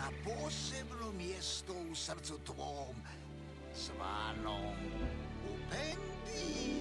na posebno mjesto u srcu tvom, zvanom Upendi.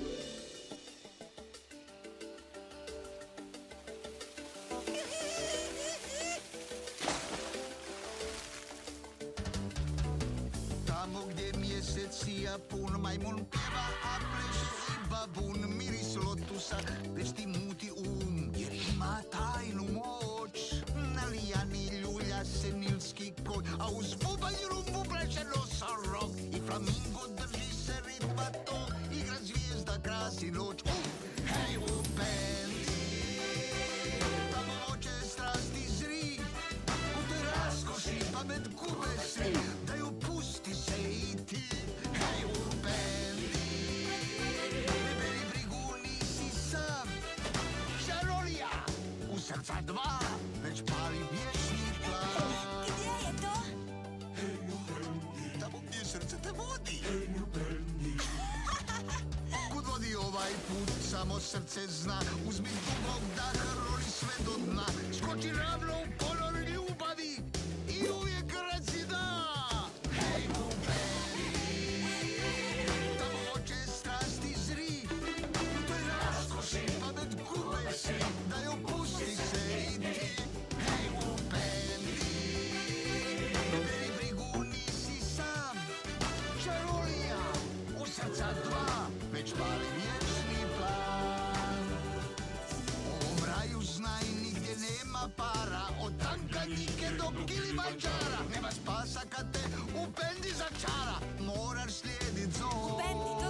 Tamo gdje mjesec sija pun, majmun pjeva, a pleše i babun, miris lotusa već ti muti jer ima tajnu moć. Na lijani ljulja se nilski konj, a uz bubanj rumbu pleše nosorog i flamingo drži se ritma tog, igra zvijezda, krasi noć. Hej, Upendi, tamo oče strasti zri, u toj raskoši pamet gube svi, da ju pusti se i ti. Hej, Upendi, ne beri brigu, nisi sam, šarolija u srca dva već pali vječni plan. Gdje je to? Hej, Upendi, tamo gdje srce te vodi. Hej, Upendi. Kud vodi ovaj put, samo srce zna. Uzmi dubok dah, roli sve do dna. Skoči ravno u ponor ljubavi i uvijek reci da. Hej, Upendi, tamo oče strasti zri, u toj raskoši pamet gube svi, da ju pusti se i ti. Hej, Upendi, ne beri brigu, nisi sam, čarolija u srca dva već pali vječni plan. U ovom raju znaj nigdje nema para, od Tanganjike do Kilimanđara. Nema spasa kad te Upendi začara, moraš slijedit zov. Upendi,